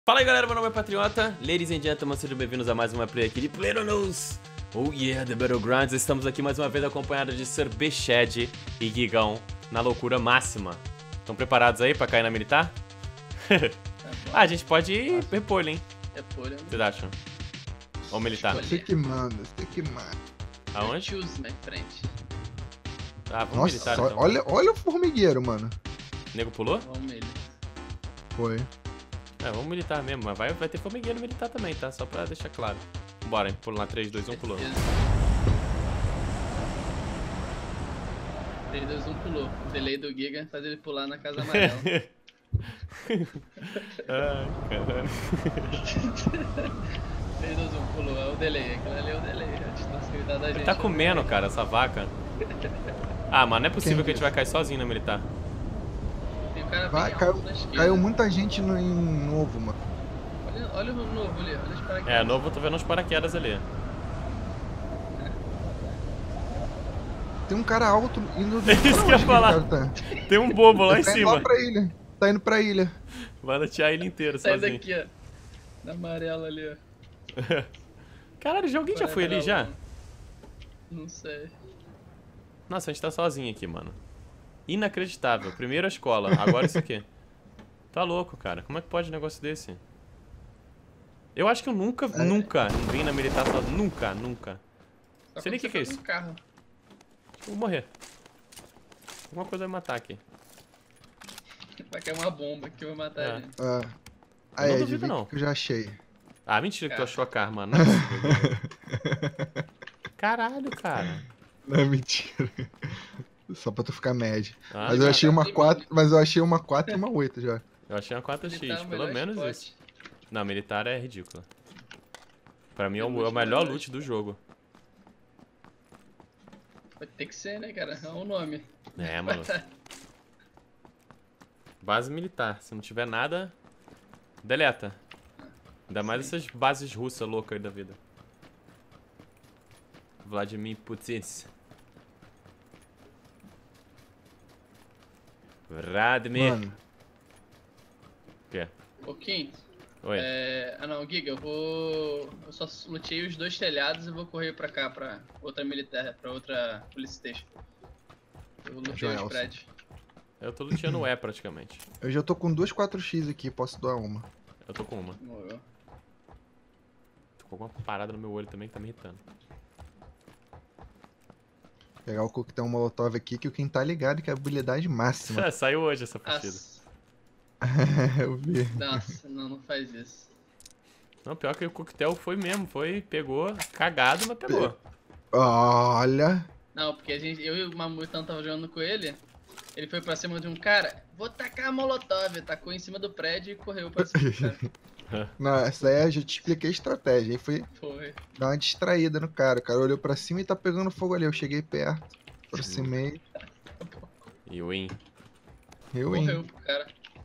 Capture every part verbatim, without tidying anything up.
Fala aí galera, meu nome é Patriota, ladies and gentlemen, sejam bem-vindos a mais uma play aqui de PlayerUnknown's. Oh yeah, The Battlegrounds, estamos aqui mais uma vez acompanhados de Sir Bechad e Gigão na loucura máxima. Estão preparados aí pra cair na militar? Ah, a gente pode ir repolho, hein? Repolho. O que vocês acham? Ou militar? Você que manda, você que manda. Aonde? Choose na frente. Ah, vamos Nossa, militar só- então. olha, olha o formigueiro, mano. O nego pulou? Vamos ele. Foi. É, vamos militar mesmo, mas vai, vai ter formigueiro militar também, tá? Só pra deixar claro. Bora, hein? Pula lá, três, dois, um, pulou. três, dois, um pulou. O delay do Giga faz ele pular na casa amarela. Ai, caralho. três, dois, um pulou. É o delay. Aquilo ali é o delay. A distância que ele dá da gente. Ele tá é o comendo, delay. cara, essa vaca. Ah, mano, não é possível Quem que a gente vai cair sozinho na militar. Tem um cara Vai, bem caiu, alto na esquerda. caiu muita gente no, em novo, mano. Olha, olha o novo ali. Olha os paraquedas. É, novo eu tô vendo uns paraquedas ali. Tem um cara alto indo... É isso que eu ia falar. Tá? Tem um bobo lá em Tá indo lá cima. pra ilha. Tá indo pra ilha. Vai latear ele inteiro Sai sozinho. daqui, ó. Na amarela ali, ó. Caralho, já alguém já foi ali já? Não sei. Nossa, a gente tá sozinho aqui, mano. Inacreditável. Primeiro a escola, agora isso aqui. Tá louco, cara. Como é que pode um negócio desse? Eu acho que eu nunca, É. nunca vim na militar sozinho. Nunca, nunca. Só Sei nem quando o que que é você isso. tá com um carro. Vou morrer. Alguma coisa vai me matar aqui. Vai cair uma bomba que vai matar É. ele. Ah, Eu aí, não Ed, duvido, vê não. o que eu já achei. Ah, mentira que tu Cara. achou a karma. Não é possível. Caralho, cara. Não é mentira. Só pra tu ficar médio. Ah, mas eu cara. achei uma Tem quatro, mas eu achei uma quatro e uma oito já. Eu achei uma quatro Ele X, tá o pelo melhor menos spot. isso. Não, militar é ridícula. Pra mim é o, Tem é o loot melhor melhor. loot do jogo. Vai ter que ser, né, cara? É o nome. É, mano. Base militar. Se não tiver nada, deleta. Ainda mais Sim. essas bases russas loucas aí da vida. Vladimir Putin. Vladimir. Mano, O quê? Ô, Kim, Oi. é... Ah, não, Giga, eu vou... Eu só lutei os dois telhados e vou correr pra cá, pra outra militar, pra outra police station. Eu lutei os Joelson. prédios. Eu tô luteando o E praticamente. eu já tô com duas quatro X aqui, posso doar uma. Eu tô com uma. Morreu. Tô com alguma parada no meu olho também que tá me irritando. Pegar o coquetel molotov aqui, que o quem tá ligado que é a habilidade máxima. É, saiu hoje essa partida. Nossa, eu vi. nossa, não, não faz isso. Não, pior que o coquetel foi mesmo. Foi, pegou, cagado, mas pegou. Olha. Não, porque a gente, eu e o Mamutão tava jogando com ele, ele foi pra cima de um cara, vou tacar a molotov, tacou em cima do prédio e correu pra cima do cara. Não, essa aí eu já te expliquei a estratégia. Aí foi Foi. dar uma distraída no cara. O cara olhou pra cima e tá pegando fogo ali. Eu cheguei perto, aproximei. E win. Eu, Morreu hein? pro cara.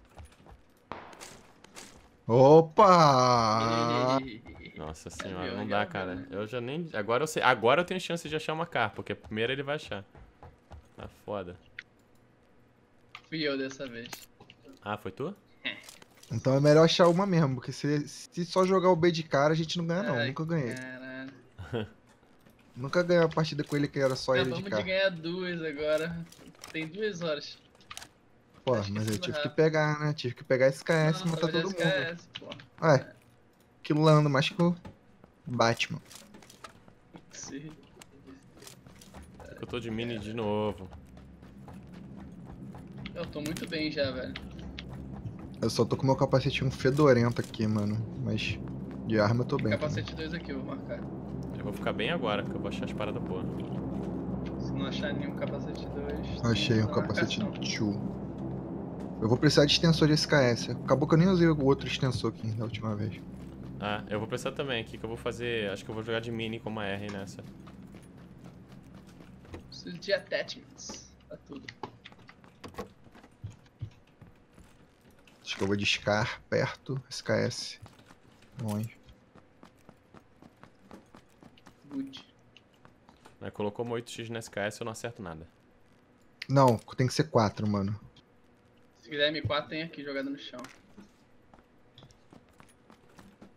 Opa! Nossa senhora, viu? não dá, Legal, cara. né? Eu já nem. Agora eu sei. Agora eu tenho chance de achar uma car, porque primeiro ele vai achar. Tá foda. Fui eu dessa vez. Ah, foi tu? Então é melhor achar uma mesmo, porque se, se só jogar o B de cara, a gente não ganha, não. Ai, Nunca ganhei. Caralho. Nunca ganhei a partida com ele que era só ele de Acabamos de cara. ganhar duas agora. Tem duas horas. Pô, acho que mas eu tudo tive que rápido. pegar, né? Tive que pegar esse K S e Não, matar tava todo de mundo. S K S, pô. Ué, quilando mais que o Batman. Sim. Eu tô de mini de novo. Eu tô muito bem já, velho. Eu só tô com meu capacetinho fedorento aqui, mano. Mas de arma eu tô bem. Capacete dois aqui, eu vou marcar. Eu vou ficar bem agora, que eu vou achar as paradas boas. Se não achar nenhum capacete dois. Achei um na capacete marcação. two. Eu vou precisar de extensor de S K S. Acabou que eu nem usei o outro extensor aqui da última vez. Ah, eu vou precisar também aqui, que eu vou fazer. Acho que eu vou jogar de mini com uma R nessa. Preciso de attachments. Pra tudo. Acho que eu vou de Scar perto, S K S longe. Good. Mas colocou uma oito X no S K S, eu não acerto nada. Não, tem que ser quatro, mano. Se quiser M quatro, tem aqui jogado no chão.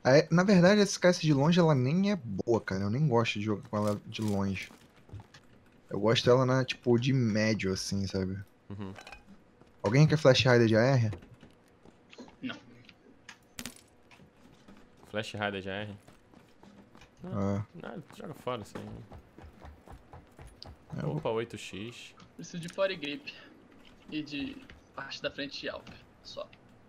É, na verdade, essa S K S de longe, ela nem é boa, cara. Eu nem gosto de jogar com ela de longe. Eu gosto dela na, tipo, de médio, assim, sabe? Uhum. Alguém quer Flash Rider de A R? Não. Flash Rider de A R. Ah, Não, joga fora isso aí. eu vou- Opa, oito x. Preciso de Fore Grip. E de parte da frente de Alp. Só.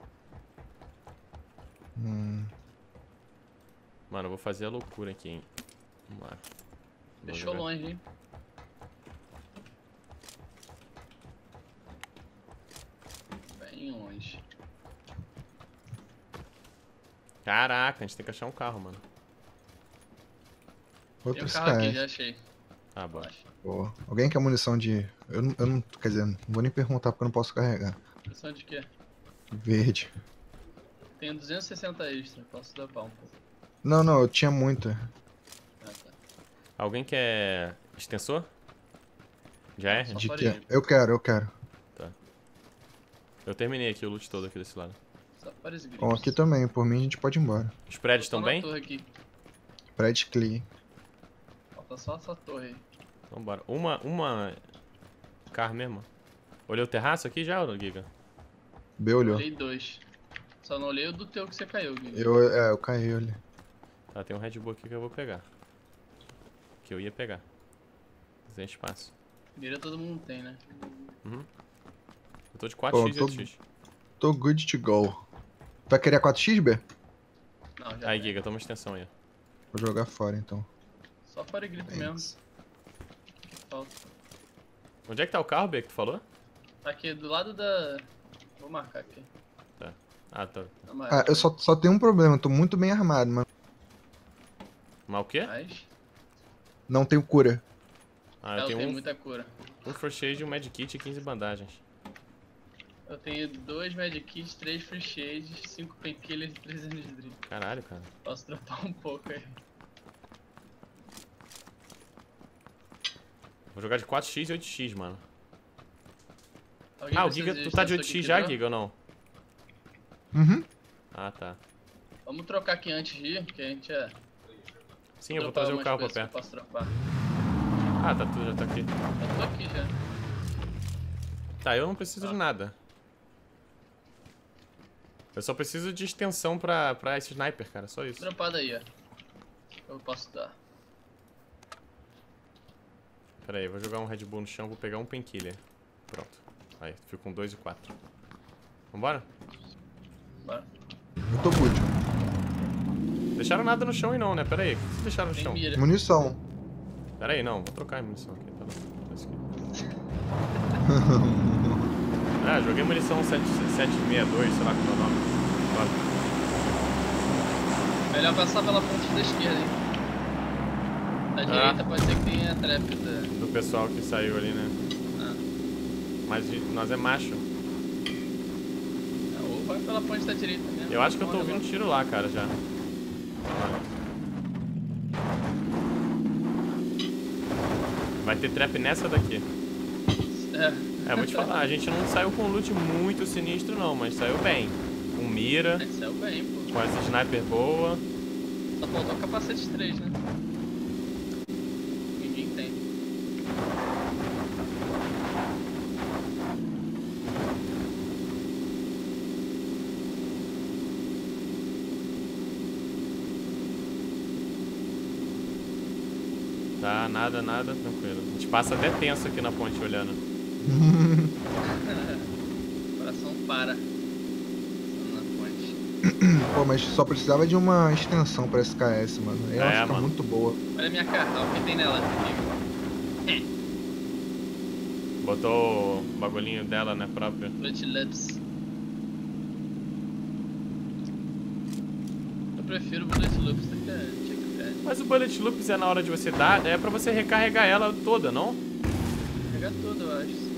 hum, Mano, eu vou fazer a loucura aqui, hein. Vamos lá. Vou Deixou jogar. longe, hein? Bem longe. Caraca, a gente tem que achar um carro, mano. Tem outro um carro aqui, já S K S. achei. Ah, bom. Acho. Boa. Alguém quer munição de... Eu, não- eu não... Quer dizer, não vou nem perguntar porque eu não posso carregar. Pressão de quê? Verde. Tenho duzentos e sessenta extra, posso dropar um pouco. Não, não, eu tinha muita. Ah, tá. Alguém quer extensor? Já é? Só De Fore que? Grip. Eu quero, eu quero. Eu terminei aqui o loot todo aqui desse lado. Só Fore Grips. Bom, aqui também, por mim a gente pode ir embora. Os prédios Tô estão na bem? torre aqui. Prédio Clee. Falta só essa torre aí. Então bora. Uma, uma... Carro mesmo? Olhou o terraço aqui já, ô Giga? B olhou. Olhei dois. Só não olhei o do teu que você caiu, Gui. Eu, é, eu caí ali. Tá, tem um Red Bull aqui que eu vou pegar. Que eu ia pegar. Sem espaço. Mira todo mundo tem, né? Uhum. Eu tô de quatro x Pô, e tô- oito x. Tô good to go. Vai querer a quatro x, B? Não, já Aí, tem. Giga, toma extensão aí. Vou jogar fora então. Só Fore Grip mesmo. Thanks. Falta. Onde é que tá o carro, B, que tu falou? Tá aqui do lado da... Vou marcar aqui. Ah, tá. Na amarela. Ah, eu só, só tenho um problema, eu tô muito bem armado, mas Mas o quê? Mas... não tenho cura. Ah, eu eu tenho tenho um, muita cura. um First Aid, um Medkit e quinze bandagens. Eu tenho dois Medkits, três Free Shades, cinco Painkillers e três Energy Drink. Caralho, cara. Posso dropar um pouco aí. Vou jogar de quatro x e oito x, mano. Alguém Ah, o precisa Giga, tu tá de extensor oito que x já, quebrou? Giga, ou não? Uhum. Ah, tá. Vamos trocar aqui antes de ir, que a gente é... Sim, eu vou dropar trazer o algumas carro pra coisas que eu perto. posso dropar. Ah, tá, tu já tá aqui. Eu tô aqui já. Tá, eu não preciso Ah. de nada. Eu só preciso de extensão pra, pra esse sniper, cara, só isso. Dropado aí, ó. Eu posso dar. Pera aí, vou jogar um Red Bull no chão, vou pegar um Painkiller. Pronto. Aí, fico com dois e quatro. Vambora? Bora. Eu tô good. Deixaram nada no chão aí não, né? Pera aí, o que vocês deixaram no Tem chão? mira. Munição. Pera aí, não, vou trocar a munição aqui. Tá bom. Tá isso aqui. Ah, joguei munição sete sete seis dois, sei lá qual é o nome. Bora. Melhor passar pela ponte da esquerda, hein? Da Ah. direita pode ser que tenha trap da... Do pessoal que saiu ali, né? Ah. Mas de- nós é macho. Ou vai pela ponte da direita mesmo. Eu acho que eu tô Vamos ouvindo tiro lá, cara, já. Vai ter trap nessa daqui. É. É, vou te falar, a gente não saiu com um loot muito sinistro não, mas saiu bem. Com mira, Mas saiu bem, pô. com essa sniper boa. Só faltou o capacete três, né? Ninguém tem. Tá, nada, nada, tranquilo. A gente passa até tenso aqui na ponte olhando. O coração para. Na ponte. Pô, mas só precisava de uma extensão pra S K S, mano. Aí ela É, fica mano. muito boa. Olha a minha carta, olha o que tem nela. Amigo. Botou o bagulhinho dela, né, própria. Bullet Lips. Eu prefiro Bullet Lips do que Checkpad. Mas o Bullet Loops é na hora de você dar, é pra você recarregar ela toda, não? Pegar tudo, eu acho. Sim.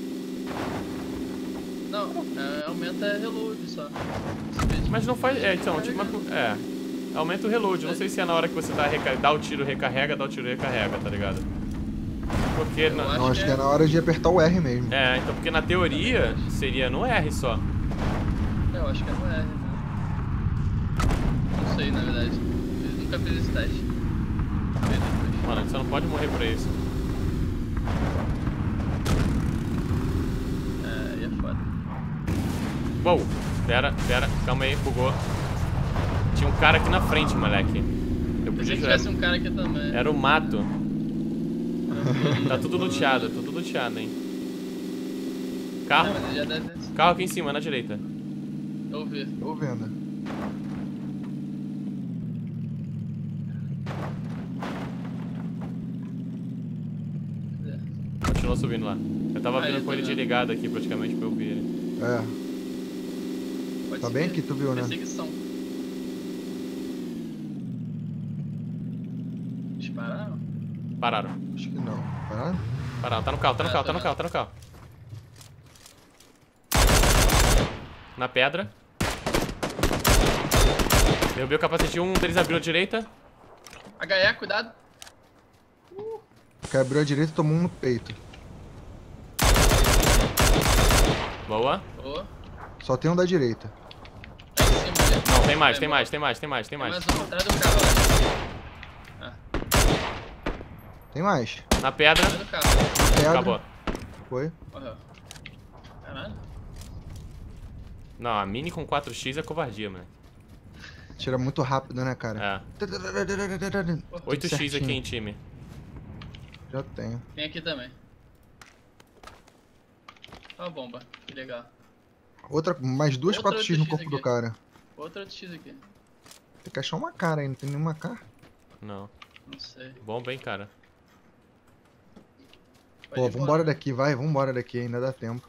Não, é, aumenta reload só. Mas não faz. É, então, tipo, mas, é. Aumenta o reload. Eu não sei se é na hora que você dá, reca... dá o tiro, recarrega, dá o tiro, recarrega, tá ligado? Porque. Na... acho Não, acho que que é- é na hora de apertar o R mesmo. É, então, porque na teoria seria no R só. Eu acho que é no R, né? Não sei. sei, na verdade. Eu nunca fiz esse teste. Vê depois. Mano, você não pode morrer pra isso. É, aí é foda. Uou, pera, pera, calma aí, bugou. Tinha um cara aqui na frente, moleque. Eu Pensei podia que jurar. tivesse um cara aqui também. Era o mato. Tá tudo luteado, tudo luteado, hein. Carro, Não, mas ele já deve... carro aqui em cima, na direita. Eu vi. Tô vendo. Continua subindo lá. Eu tava Aí, vindo tá com ele vendo. desligado aqui praticamente pra eu ver ele. É, Pode tá ser bem aqui, tu viu, né? Perseguição. Dispararam? Pararam. Acho que não. Pararam? Pararam, tá no carro, tá no Ah, carro, tá tá no vendo. carro, tá no carro. Na pedra. Derrubei o capacete, um deles abriu a direita. H E, cuidado. Que abriu a direita e tomou um no peito. Boa. Boa. Só tem um da direita. Tá em cima ali. Não, tem mais, tem mais, tem mais, tem mais, tem Tem mais. mais um atrás do carro, ó. Ah, Tem mais. Na pedra. atrás do carro. Pedra. Acabou. Foi. Morreu. Caralho. Não, a mini com quatro x é covardia, mano. Tira muito rápido, né, cara? É. oito x aqui Certinho. em time. Já tenho. Tem aqui também. Ó a bomba. Que legal. Outra, mais duas Outra quatro x no oito x corpo do aqui. cara. Outro outro X aqui. Tem que achar uma cara aí, não tem nenhuma cara. Não. Não sei. Bom, bem, cara. Pode Pô, ir vambora daqui, vai, vambora daqui, ainda dá tempo.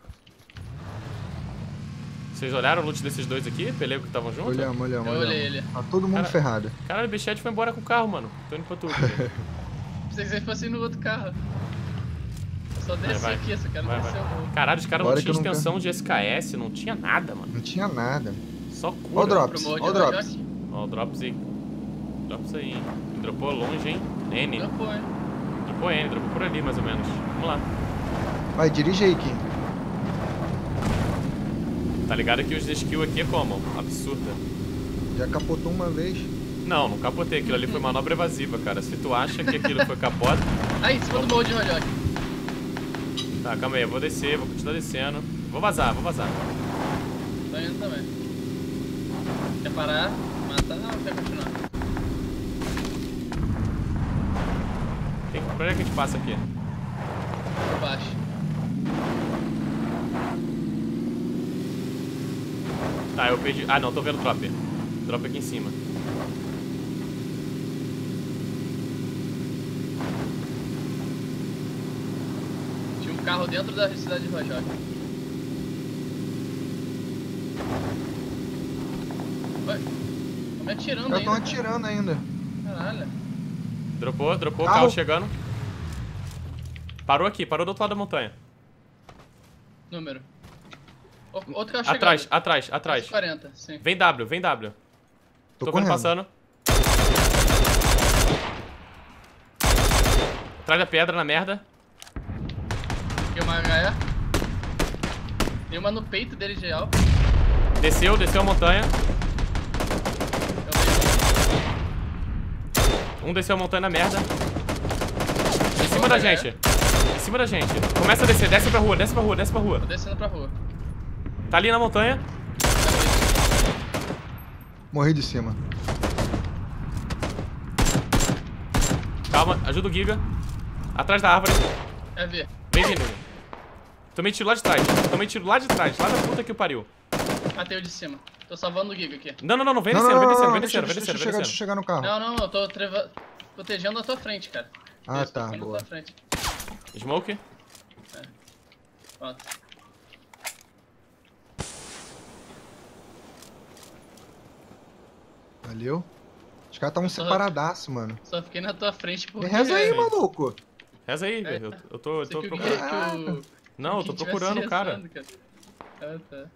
Vocês olharam o loot desses dois aqui? Pelego que estavam juntos? Olhamos, olhamos, Eu olhamos. olhei ele. Tá todo mundo Cara- ferrado. Caralho, o Bichete foi embora com o carro, mano. Tô indo pra tu. Pensei que vocês fossem no outro carro. Eu só desci vai. aqui, só quero Vai, descer vai. o morro. Caralho, os caras não Bora tinham que eu não extensão de S K S, não tinha nada, mano. Não tinha nada. Só Ó o cura. Drops, Pro morro de ó o Drops. Rajoque? Ó, o Drops aí. Drops aí, hein. Dropou longe, hein? N. Já foi. Dropou N, dropou por ali, mais ou menos. Vamos lá. Vai, dirige aí, Kim. Tá ligado que os skill aqui é como? Absurda. Já capotou uma vez. Não, não capotei. Aquilo ali foi manobra evasiva, cara. Se tu acha que aquilo foi capota... Aí, em cima do morro de Rajoque. Tá, calma aí. Eu vou descer, vou continuar descendo. Vou vazar, vou vazar. Tô indo também. Quer parar? Matar ou quer continuar? Tem que... Por onde é que a gente passa aqui? Por baixo. Tá, eu perdi... Ah, não. Tô vendo o drop. Drop aqui em cima. Tinha um carro dentro da cidade de Rajoque. Ué, tô me atirando Já ainda. estão cara. atirando ainda. Caralho. Dropou, dropou. Carro. Carro chegando. Parou aqui. Parou do outro lado da montanha. Número. O- Outro carro chegando. Atrás, atrás, atrás. quarenta, sim. Vem W, vem W. Tô, Tô correndo. vendo passando. Atrás da pedra, na merda. Tem uma H E. Tem uma no peito dele de alvo. Desceu, desceu a montanha. Eu vejo. Um desceu a montanha na merda. Em cima da gente. Em cima da gente. Começa a descer, desce pra rua, desce pra rua, desce pra rua. Tô descendo pra rua. Tá ali na montanha. Morri de cima. Calma, ajuda o Giga. Atrás da árvore. É ver. Vem vindo. Tomei tiro lá de trás. Tomei tiro lá de trás, lá da puta que o pariu. Matei o de cima. Tô salvando o Giga aqui. Não, não, não, não. Vem Não, descendo, não, vem não, descendo, não, vem deixa, descendo, vem deixa, descendo, deixa, vem eu chegar, deixa eu descendo. chegar no carro. Não, não, eu tô treva... protegendo a tua frente, cara. Ah, Isso, tô tá, ficando boa. na tua frente. Smoke. Pronto. Valeu. Os caras estavam Só- separadaço, mano. Só fiquei na tua frente porque... Reza aí, Sim. maluco. Reza aí, É, velho. Eu, eu tô, eu Sei tô que o procurando. Giga- que o- Não, eu que tô tivesse procurando o cara. rezando, Ah, tá.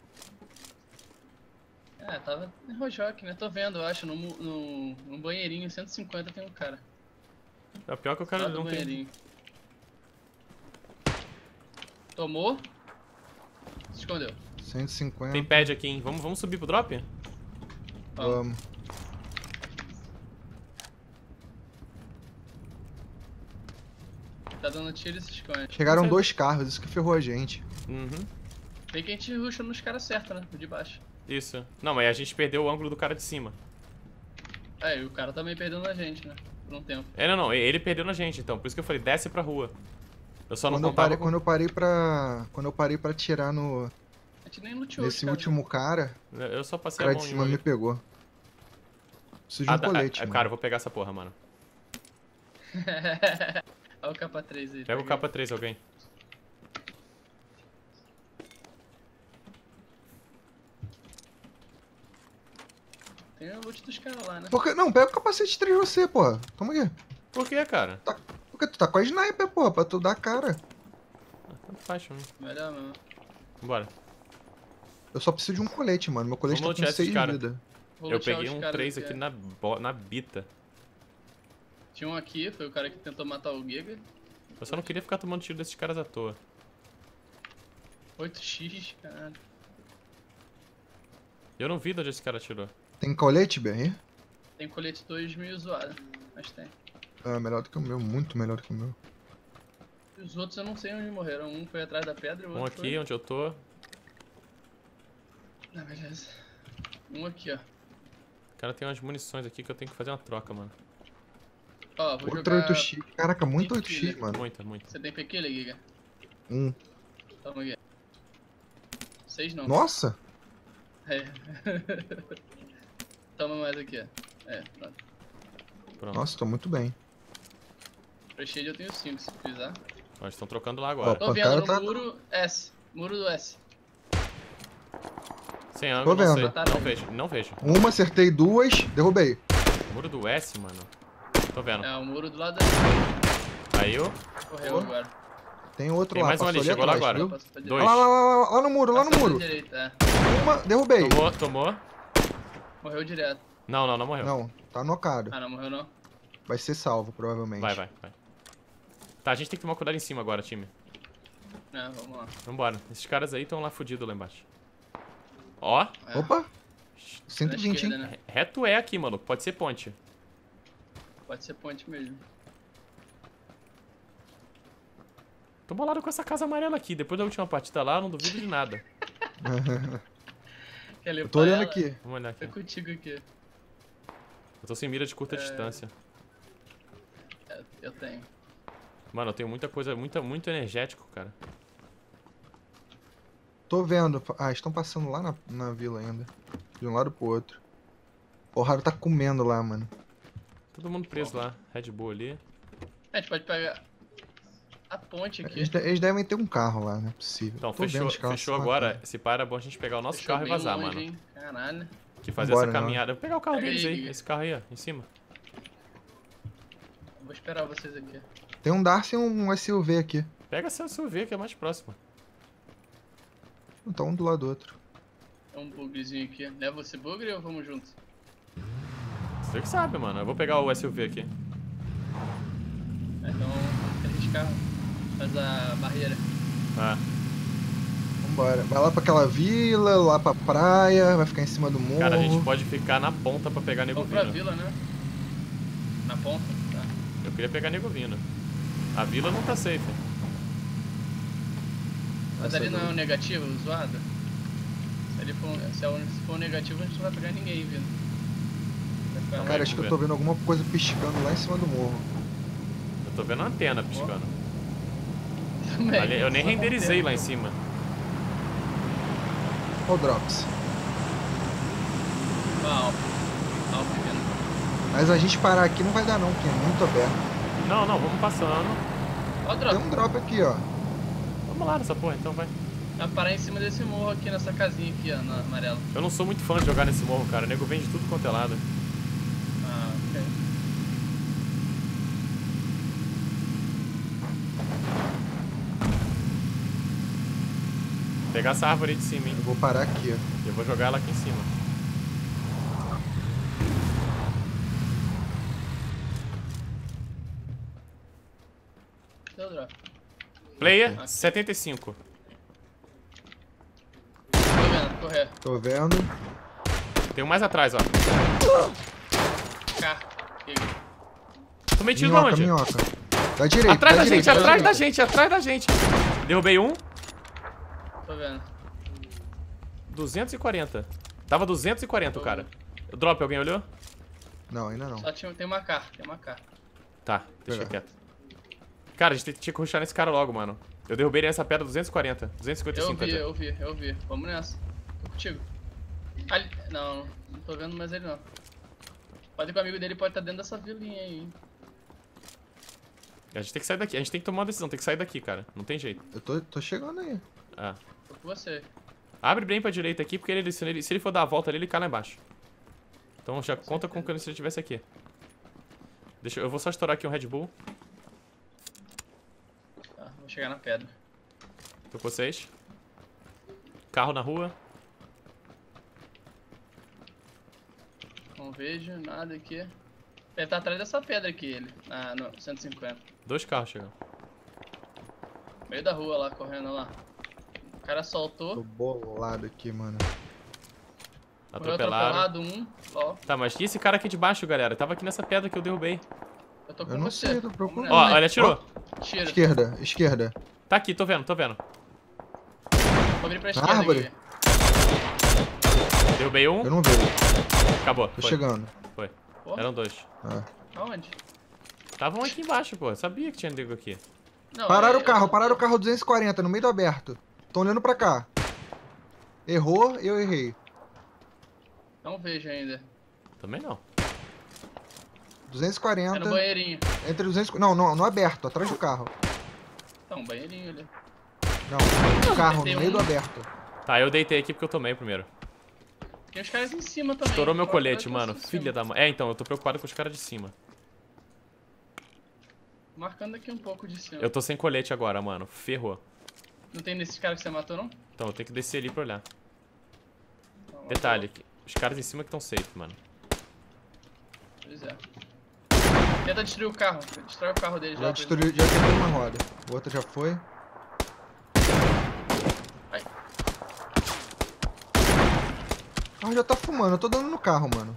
É, tava em Rajoque, né? Tô vendo, eu acho, no, mu- no, no banheirinho cento e cinquenta tem um cara. É pior que o cara Lá do não tem. banheirinho. Tomou. Se escondeu. cento e cinquenta. Tem pad aqui, hein? Vamos, vamos subir pro drop? Vamos. Vamos. Tá dando tiro e se esconde. Chegaram Você- dois carros, isso que ferrou a gente. Uhum. Vem que a gente rusha nos caras certos, né? O de baixo. Isso. Não, mas a gente perdeu o ângulo do cara de cima. É, e o cara também perdeu na gente, né? Por um tempo. É, não, não. Ele perdeu na gente, então. Por isso que eu falei, desce pra rua. Eu só não Quando eu, contava parei, com... quando eu parei pra. Quando eu parei pra tirar no. A gente nem luteou, Nesse cara. último cara, Eu só o passei a cara mão de em cima um me ali. pegou. Preciso de Ah, um dá- colete, ah, mano. cara, eu vou pegar essa porra, mano. Olha o capa três aí. Pega o tá capa três, alguém. Tem o loot dos caras lá, né? Por que- Não, pega o capacete três você, pô. Toma aqui. Por que, cara? Porque tu tá com a sniper, pô, pra tu dar a cara. Ah, tanto faz pra mim. Melhor mesmo. Bora. Eu só preciso de um colete, mano. Meu colete Vamos tá com lutear esses seis de cara. vida. Vou Eu lutear peguei os um caras três aqui é. na, bo- na bita. Tinha um aqui, foi o cara que tentou matar o Giga. Eu só não queria ficar tomando tiro desses caras à toa. oito x, caralho. Eu não vi de onde esse cara atirou. Tem colete, B R? Tem colete dois meio zoado, mas tem. Ah, melhor do que o meu, muito melhor do que o meu. E os outros eu não sei onde morreram. Um foi atrás da pedra e o Um outro aqui, onde eu tô. foi... Ah, beleza. Um aqui, ó. Cara, tem umas munições aqui que eu tenho que fazer uma troca, mano. Ó, vou Outro jogar... oito x. Caraca, muito Pique, oito x, né? mano. Muita, muita. Você tem P Q, Giga? Um. Toma aqui. Seis não. Nossa! É. Toma mais aqui, ó. É, pronto. Pronto. Nossa, tô muito bem. Pra shade eu tenho cinco, se precisar. Nós estão trocando lá agora. Opa. Tô O vendo cara no tá- muro S. Muro do S. Sem ângulo, Tô não vendo. sei. Não vejo, não vejo. Uma, acertei duas, derrubei. Muro do S, mano. Tô vendo. É, o muro do lado da S. Aí eu. Correu Boa. agora. Tem outro Tem lá, mais um passou ali, ali chegou lá atrás, agora. viu? Passou pra Dois. Lá, lá, lá, lá, lá no muro, lá no Passou pra muro. direita, é. Uma, derrubei. Tomou, tomou. Morreu direto. Não, não, não morreu. Não, tá nocado. Ah, não morreu não? Vai ser salvo, provavelmente. Vai, vai, vai. Tá, a gente tem que tomar cuidado em cima agora, time. É, vamos lá. Vambora. Esses caras aí estão lá fudidos lá embaixo. Ó. É. Opa! Na cento e vinte, esquerda, hein? né? Reto é aqui, mano. Pode ser ponte. Pode ser ponte mesmo. Tô bolado com essa casa amarela aqui. Depois da última partida lá, eu não duvido de nada. Quer Eu tô olhando aqui. Vamos olhar aqui. Foi contigo aqui. Eu tô sem mira de curta É. distância. É, eu tenho. Mano, eu tenho muita coisa, muita, muito energético, cara. Tô vendo. Ah, estão passando lá na, na vila ainda. De um lado pro outro. O Haru tá comendo lá, mano. Todo mundo preso lá. Red Bull ali. A gente pode pegar a ponte aqui. Eles, de- eles devem ter um carro lá, não é possível. Então, Tô vendo fechou, os carros fechou se agora. matando. Se para, é bom a gente pegar o nosso Fechou carro e bem vazar, longe, mano. hein? Caralho. Que fazer Vambora, essa não. caminhada. Vou pegar o carro Pega deles aí, aí. Giga. Esse carro aí, ó, em cima. Vou esperar vocês aqui. Tem um Darcy e um S U V aqui. Pega seu S U V, que é mais próximo. Então um do lado do outro. É um bugzinho aqui. Leva esse bugre ou vamos juntos? Você que sabe, mano. Eu vou pegar o S U V aqui. É, então, arriscar. Faz a barreira. Ah, Vambora. Vai lá pra aquela vila, lá pra praia, vai ficar em cima do morro. cara, a gente pode ficar na ponta pra pegar nego Vamos pra vindo. vila, né? Na ponta? Tá. Eu queria pegar nego vindo. A vila não tá safe. Mas Essa ali não é vila. um negativo, zoado? Se, ali for, se, é um, se for um negativo, a gente não vai pegar ninguém vindo. Vai ficar Cara, acho que eu tô ver. vendo alguma coisa piscando lá em cima do morro. Eu tô vendo a antena piscando. também. Ali, eu nem Só renderizei com lá em cima. Ó o Drops. tempo. Ó, Alp. Alp vindo. Mas a gente parar aqui não vai dar não, porque é muito aberto. Não, não, vamos passando. Ó o Tem drop. um drop aqui, ó. Vamos lá nessa porra, então vai. Vai parar em cima desse morro aqui, nessa casinha aqui, ó, na amarela. Eu não sou muito fã de jogar nesse morro, cara. O nego vem de tudo quanto é lado. Ah, ok. Vou pegar essa árvore aí de cima, hein. Eu vou parar aqui, ó. Eu vou jogar ela aqui em cima. Deu drop. Player setenta e cinco. Tô vendo, correr. Tô vendo. Tem um mais atrás, ó. Cá. Aqui. Tomei tiro de Minhoca, onde? minhoca. Da direita, Atrás da da gente, direita, atrás da direita. gente, atrás da gente. Derrubei um. Tô vendo. duzentos e quarenta. Tava duzentos e quarenta o cara. O drop, alguém olhou? Não, ainda não. Só tinha, tem uma K, tem uma K. Tá, deixa Pegar. quieto. Cara, a gente tinha que rushar nesse cara logo, mano. Eu derrubei ele nessa pedra duzentos e quarenta. duzentos e cinquenta e Eu cinco vi, até. eu vi, eu vi. Vamos nessa. Tô contigo. Ali... Não, não tô vendo mais ele não. Pode ir com o amigo dele, pode estar dentro dessa vilinha aí, hein. A gente tem que sair daqui. A gente tem que tomar uma decisão. Tem que sair daqui, cara. Não tem jeito. Eu tô, tô chegando aí. Ah. Tô com você. Abre bem pra direita aqui, porque ele, se, ele, se ele for dar a volta ali, ele cai lá embaixo. Então já conta com que se ele estivesse aqui. Deixa eu... Eu vou só estourar aqui um Red Bull. Tá, vou chegar na pedra. Tô com vocês. Carro na rua. Não vejo nada aqui. Ele tá atrás dessa pedra aqui, ele. Ah, no cento e cinquenta. Dois carros chegando. Meio da rua lá, correndo lá. O cara Tô soltou. bolado aqui, mano. Correu Atropelaram. atropelado, um. Ó, Tá, mas e esse cara aqui de baixo, galera? Tava aqui nessa pedra que eu derrubei. eu tô com Eu não você. sei, tô Vamos procurando. Ó, nessa. olha, atirou. Tira. Esquerda, esquerda. Tá aqui, tô vendo, tô vendo. Vou abrir pra esquerda árvore. aqui. Derrubei um. Eu não vejo. Acabou. Tô Foi. chegando. Foi. Pô, Eram dois. Ah. aonde? Estavam aqui embaixo, pô. Sabia que tinha nego aqui. Não, Pararam é- o carro, eu- pararam o carro duzentos e quarenta, no meio do aberto. Tão olhando pra cá. Errou, eu errei. Não vejo ainda. Também não. duzentos e É quarenta. no banheirinho. Entre duzentos. Não, não, no aberto, atrás do carro. Tá, um banheirinho ali. Não, no carro, tem no meio um- do aberto. Tá, eu deitei aqui porque eu tomei primeiro. Tem os caras em cima também. Estourou meu Os colete, caras mano. em cima. Filha da mãe. É, então, eu tô preocupado com os caras de cima. Marcando aqui um pouco de cima. Eu tô sem colete agora, mano. Ferrou. Não tem nesses caras que você matou, não? Então, eu tenho que descer ali pra olhar. Não, Detalhe, que os caras em cima que estão safe, mano. Pois é. Tenta destruir o carro. Destrói o carro dele já. Já por destruiu, já quebrou uma roda. O outro já foi. Ai. O carro já tá fumando, eu tô dando no carro, mano.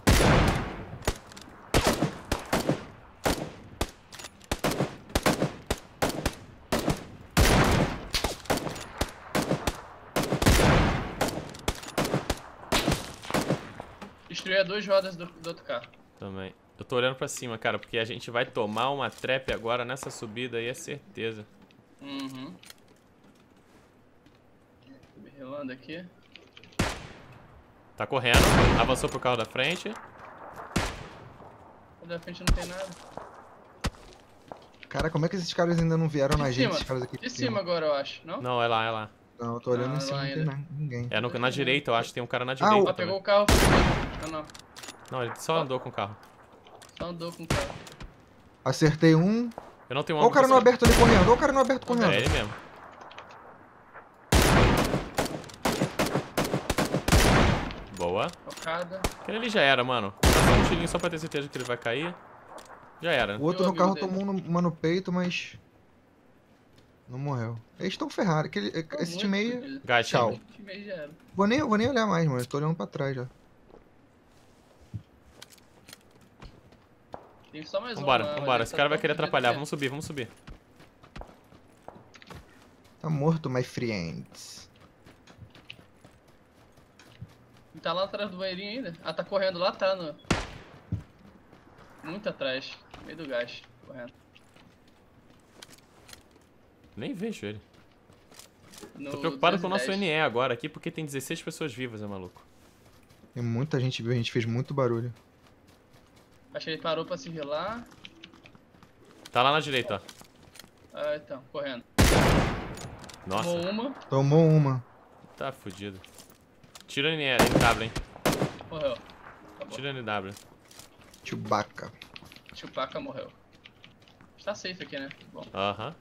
Destruir duas rodas do, do outro carro. Também. Eu tô olhando pra cima, cara, porque a gente vai tomar uma trap agora nessa subida aí, é certeza. Uhum. Tô me relando aqui. Tá correndo, avançou pro carro da frente. Da frente não tem nada. Cara, como é que esses caras ainda não vieram na De gente, cima. esses caras aqui De cima agora, eu acho, não? Não, é lá, é lá. Não, eu tô olhando Ah, em cima, lá não tem ainda. na- ninguém. É no, na direita, eu acho que tem um cara na Ah, direita o- Ah, também. pegou o carro. Não, não. Não, ele só andou com o carro. Só andou com o carro. Acertei um. Eu não tenho um Olha o cara no ângulo aberto ali correndo, olha o cara no aberto pra- É correndo. ele mesmo. Boa. Tocada. Aquele ali já era, mano. Dá só um tirinho só pra ter certeza que ele vai cair. Já era. O outro E o no carro amigo tomou uma no peito, mas. Não morreu. Eles estão ferrados. Aquele, Tô esse muito time aí. fodido. Gás, Tchau. time. Esse time aí já era. Vou nem, vou nem olhar mais, mano. Eu tô olhando pra trás já. Tem só mais um. Vambora, lá, vambora. mas Esse tá cara vai tão querer fodido atrapalhar. que é. Vamos subir, vamos subir. Tá morto, my friends. Ele tá lá atrás do banheirinho ainda. Ah, tá correndo lá, tá no... Muito atrás. No meio do gás. Correndo. Nem vejo ele. No Tô preocupado com o duzentos nosso e dez. N E agora aqui, porque tem dezesseis pessoas vivas, é maluco. Tem muita gente viu, a gente fez muito barulho. Acho que ele parou pra se relar. Tá lá na direita, ó. Ah, então, correndo. Nossa, Tomou uma, Tomou uma. tá fudido. Tira o N E, N W, hein. morreu. Acabou. Tira o N W. Chewbacca. Chewbacca morreu. Está safe aqui, né? Bom. Aham.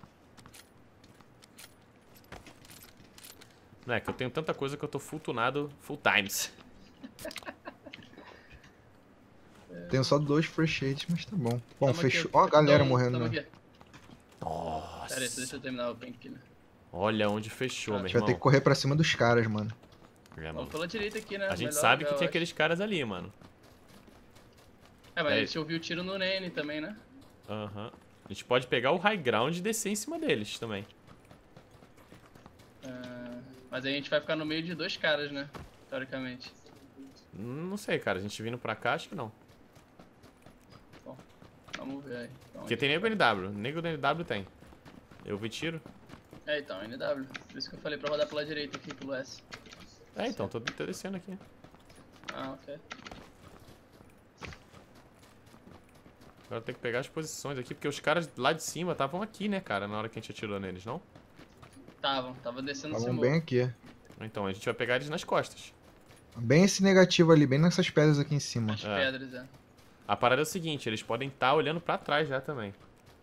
Não é que eu tenho tanta coisa que eu tô full tunado full times. Tenho só dois fresh shades, mas tá bom. Bom, Tamo fechou. aqui, Ó a galera tamo- morrendo, tamo né? aqui. Nossa. Pera aí, deixa eu terminar o painkiller. Olha onde fechou, A meu A gente vai irmão. ter que correr pra cima dos caras, mano. É, Vamos mano. pela direita aqui, né? A gente Melhor sabe lugar, que eu tinha acho. aqueles caras ali, mano. É, mas É. a gente ouviu o tiro no Nene também, né? Aham. A gente pode pegar o high ground e descer em cima deles também. Ah, mas aí a gente vai ficar no meio de dois caras, né? Teoricamente. Não sei, cara. A gente vindo pra cá, acho que não. Bom, vamos ver aí. Então, Porque tem nego N W. Nego N W tem. Eu vi tiro. É, então, N W. Por isso que eu falei pra rodar pela direita aqui, pelo S. É, então. Tô, tô descendo aqui. Ah, ok. Agora tem que pegar as posições aqui, porque os caras lá de cima estavam aqui, né, cara, na hora que a gente atirou neles, não? Estavam, tava descendo esse Estavam morro. bem aqui. Então, a gente vai pegar eles nas costas. Bem esse negativo ali, bem nessas pedras aqui em cima. As É. pedras, é. A parada é o seguinte, eles podem estar olhando pra trás já também.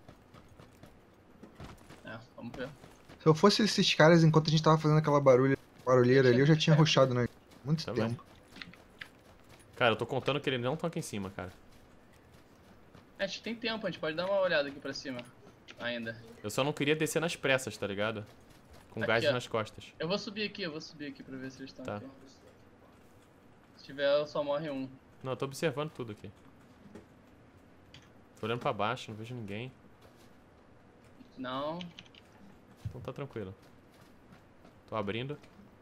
É, vamos ver. Se eu fosse esses caras, enquanto a gente tava fazendo aquela barulha, barulheira ali, eu já tinha rushado na muito Também. tempo. Cara, eu tô contando que eles não estão aqui em cima, cara. A gente tem tempo, a gente pode dar uma olhada aqui pra cima. Ainda. Eu só não queria descer nas pressas, tá ligado? Com Aqui, gás ó. nas costas. Eu vou subir aqui, eu vou subir aqui pra ver se eles estão Tá. aqui. Se tiver, só morre um. Não, eu tô observando tudo aqui. Tô olhando pra baixo, não vejo ninguém. Não. Então tá tranquilo. Tô abrindo.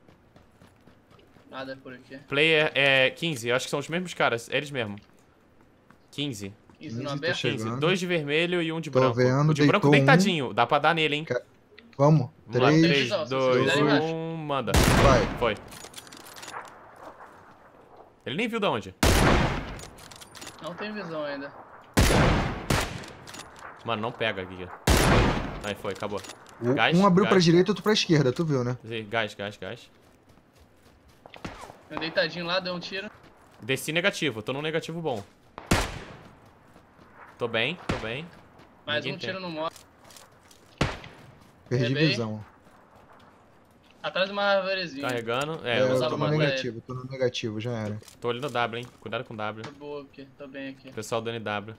Nada por aqui. Player é quinze, eu acho que são os mesmos caras, é eles mesmo. quinze. Isso no Tô aberto? chegando. quinze. Dois de vermelho e um de Tô branco. vendo, o de branco deitou um. deitadinho, dá pra dar nele, hein? Ca- Vamos. Vamos lá, Três. três, Não, se dois, vocês quiserem, embaixo. um, manda. Vai. Foi. Ele nem viu de onde. Não tem visão ainda. Mano, não pega, Giga. Aí foi, acabou. O- Gás, um abriu gás. pra direita e outro pra esquerda, tu viu, né? Gás, gás, gás. Eu deitadinho lá, deu um tiro. Desci negativo, tô num negativo bom. Tô bem, tô bem. Mais Ninguém um tem. tiro no morro. Perdi Rebei. visão. Atrás de uma árvorezinha. Carregando. É, É, eu eu usava tô tô, no uma negativo, tô no negativo, já era. tô olhando o W, hein? Cuidado com o W. Tô boa aqui, tô bem aqui. Pessoal do N W.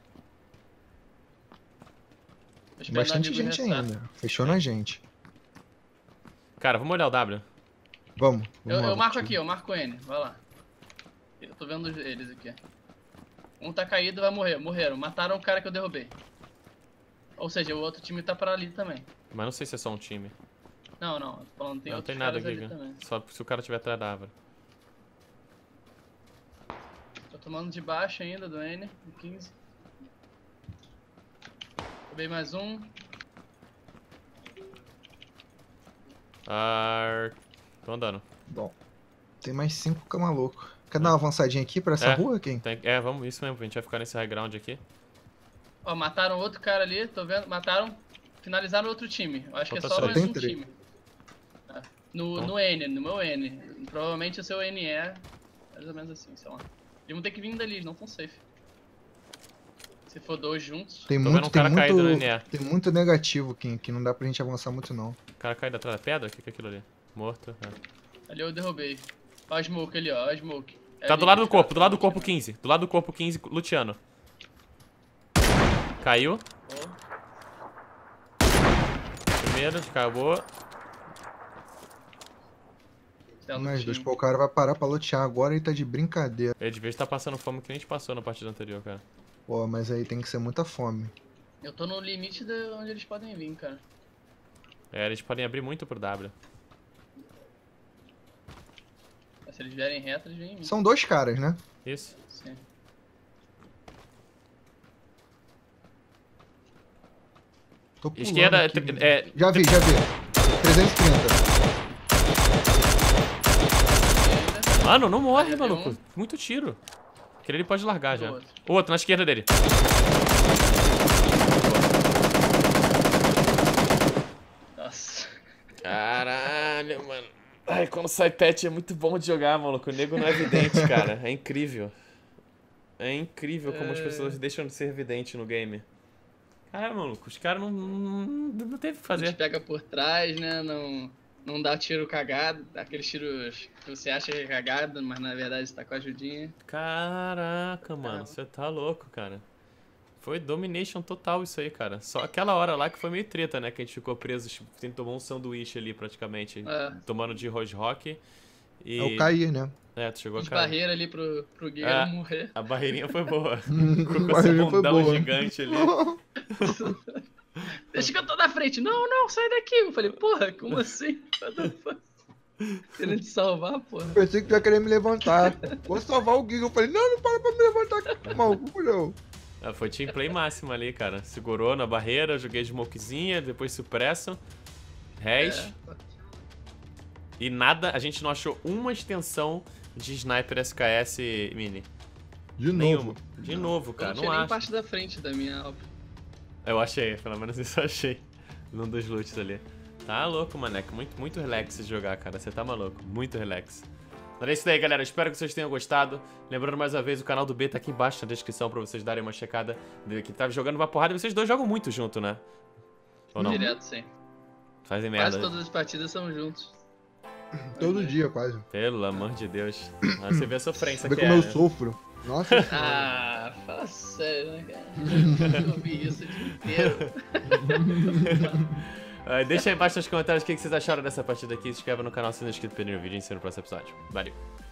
Tô esperando Bastante o amigo gente restar. ainda. Fechou na gente. Cara, vamos olhar o W. Vamos. Eu, vamos lá, eu marco tio. aqui, eu marco o N. Vai lá. Eu tô vendo eles aqui. Um tá caído, vai morrer. Morreram. Mataram o cara que eu derrubei. Ou seja, o outro time tá pra ali também. Mas não sei se é só um time. Não, não. Tô falando, tem não outros tem nada caras aqui, ali Giga. também. Só se o cara tiver atrás da árvore. Tô tomando de baixo ainda do N, do quinze. Roubei mais um. Ah, tô andando. Bom. Tem mais cinco que é maluco. Quer dar uma avançadinha aqui pra essa É. rua, quem? Tem- é, vamos, isso mesmo. A gente vai ficar nesse high ground aqui. Ó, mataram outro cara ali, tô vendo. Mataram. Finalizaram outro time. Eu acho que é Falta só três. mais Tem um três. time. Tá. No, Então. no N, no meu N. Provavelmente o seu N é mais ou menos assim, sei lá. Eles vão ter que vir dali, eles não estão safe. Se for dois juntos. Tem Tô vendo muito, um tem cara caído no muito, N E. tem muito negativo, Kim, que não dá pra gente avançar muito não. O cara caiu atrás da pedra? O que que é aquilo ali? Morto. É. Ali eu derrubei. Ó a smoke ali, ó, ó a smoke. É Tá ali do lado que do os corpo, caras do lado do tão corpo quinze. Do lado do corpo quinze, luteando. Caiu. atirando. Primeiro, acabou. Ó, tela do Mas dois, time. pô, o cara vai parar pra lotear agora e tá de brincadeira. Ele devia estar passando fome que nem a gente passou na partida anterior, cara. Pô, mas aí tem que ser muita fome. Eu tô no limite de onde eles podem vir, cara. É, eles podem abrir muito pro W. Mas se eles vierem reto, eles vêm em mim. São dois caras, né? Isso. Sim. Tô pulando Esquerda, aqui, é, mano. é, Já vi, já vi. trezentos e trinta. E ainda, Mano, não morre, Aí, maluco. um. Muito tiro. Aquele ele pode largar do já. outro. O outro, na esquerda dele. Nossa. Caralho, mano. Ai, quando sai patch é muito bom de jogar, maluco. O nego não é evidente, cara. É incrível. É incrível como as É. pessoas deixam de ser evidente no game. Caralho, maluco, os caras não, não, não teve o que A gente fazer. pega por trás, né? Não, não dá tiro cagado. Aqueles tiros que você acha que é cagado, mas na verdade você tá com a ajudinha. Caraca, mano, Caramba. você tá louco, cara. Foi domination total isso aí, cara. Só aquela hora lá que foi meio treta, né? Que a gente ficou preso, tipo, tem que tomar um sanduíche ali praticamente. É. Tomando de Rose Rock. E... É o cair, né? É, tu chegou a Os cair. barreiras ali pro, pro guerreiro É. morrer. A barreirinha foi boa. A Com esse barreirinha foi bundão boa. gigante ali. Deixa que eu tô na frente. Não, não, sai daqui. Eu falei, porra, como assim? What the fuck? Querendo te salvar, porra. Pensei que tu ia querer me levantar. Vou salvar o Giga. Eu falei, não, não para pra me levantar. Maluco, não. Ah, foi team play máximo ali, cara. Segurou na barreira, joguei de smokezinha, depois supresso. Res. É. E nada, a gente não achou uma extensão de sniper S K S mini. De novo. Nenhuma. De novo, Eu cara. não Não, tinha nem acho. parte da frente da minha Alp. Eu achei, pelo menos isso eu achei. Num dos loots ali. Tá louco, maneco. Muito, muito relax de jogar, cara. Você tá maluco. Muito relax. Mas é isso daí, galera. Espero que vocês tenham gostado. Lembrando mais uma vez, o canal do B tá aqui embaixo na descrição pra vocês darem uma checada. Que tá jogando uma porrada. E vocês dois jogam muito junto, né? Ou não? Direto, sim. Fazem merda. Quase todas as partidas são juntos. Todo dia, quase. Pelo amor de Deus. Ah, você vê a sofrência Vê que como é, eu né? sofro. Nossa senhora. Ah, fala sério, né, cara? Eu vi isso o dia inteiro. Ah, deixa aí embaixo nos comentários o que vocês acharam dessa partida aqui. Se inscreva no canal se não é inscrito para o vídeo e se no próximo episódio. Valeu.